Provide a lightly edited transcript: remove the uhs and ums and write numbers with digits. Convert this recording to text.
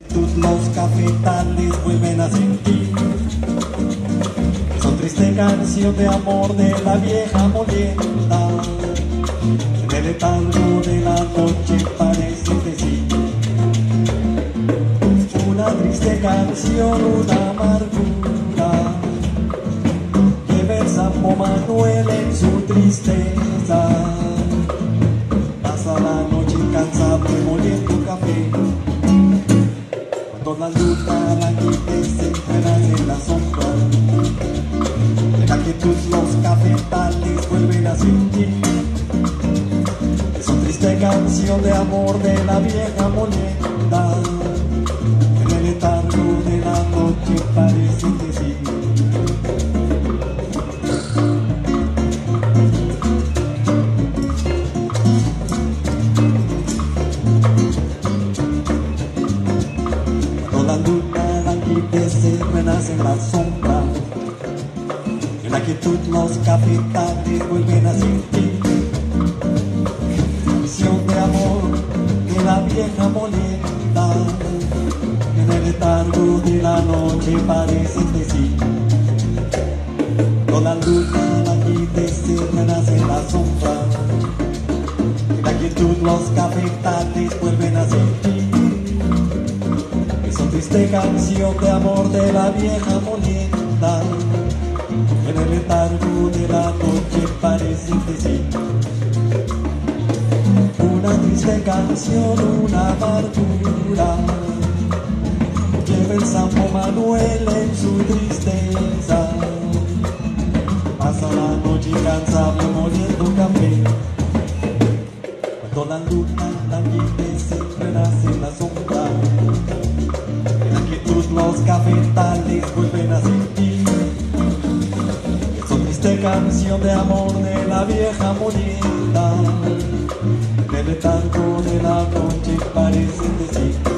quietud los cafetales vuelven a sentir. Son triste canción de amor de la vieja molienda. En el letargo de la noche parece decir una triste canción, una amargura que versa San Manuel en su tristeza. Pasa la noche incansable moliendo café. Cuando la luna languidece, renace la sombra. En la quietud los cafetales vuelven a sentir. Es una triste canción de amor de la vieja molienda. En el letargo de la noche parece decir cuando la luna languidece, renace en la sombra. En la quietud los cafetales vuelven a sentir. Canción de amor de la vieja molienda. En el letargo de la noche parece decir cuando la luna languidece, renace en la sombra. En la quietud los cafetales vuelven a sentir. Es una triste canción de amor de la vieja molienda. En el letargo de la noche parece decir una triste canción, una amargura que ve el San Manuel en su tristeza. Pasa la noche incansable moliendo café. Cuando la luna languidece, renace en la sombra. En la quietud los cafetales vuelven a sentir. Es una triste canción de amor de la vieja molienda. En el letargo de la noche parece decir